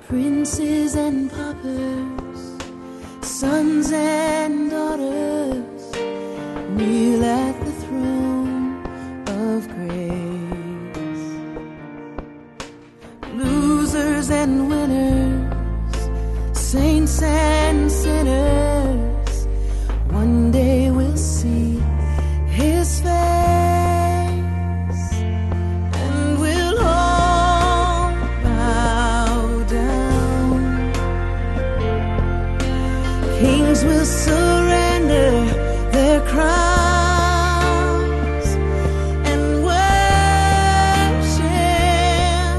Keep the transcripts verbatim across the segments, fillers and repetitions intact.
Princes and paupers, sons and daughters, kneel at the throne of grace. Losers and winners, saints and sinners, one day we'll see His face. Kings will surrender their crowns and worship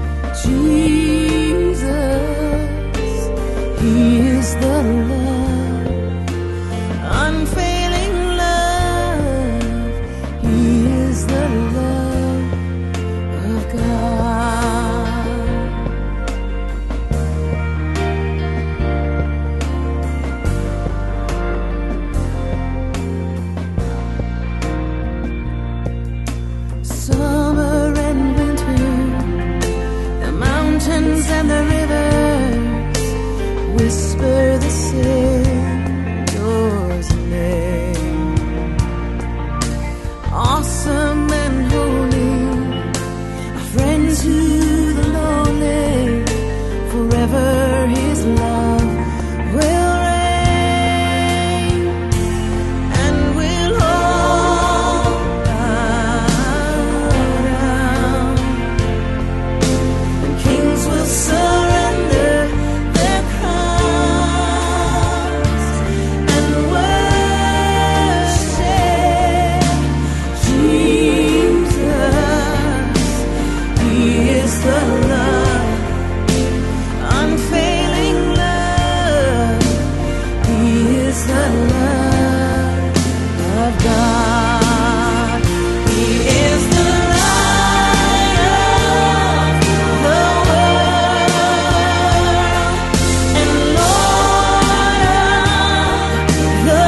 Jesus. He is the love, unfailing love. He is the love of God. And the rivers whisper the Savior's name. Awesome and holy, a friend to the lonely, forever His love will reign, and we'll all bow down, and kings will surrender their crowns and worship Jesus. He is the love, unfailing love. He is the love of God. He is the light of the world and Lord of the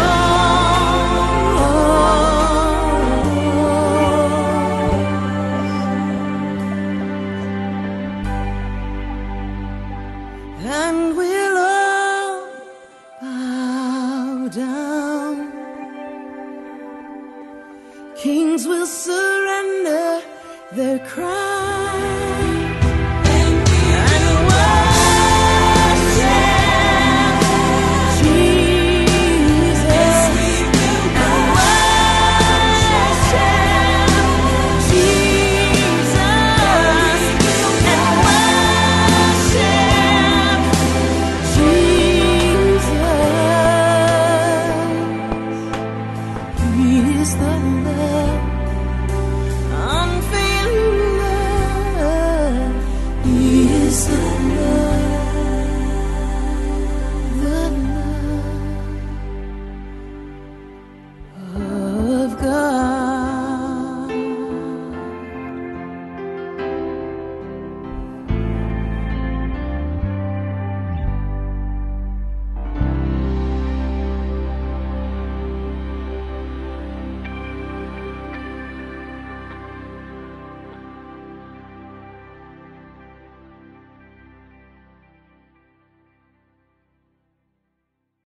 cross. And we'll all bow down. Kings will surrender their crowns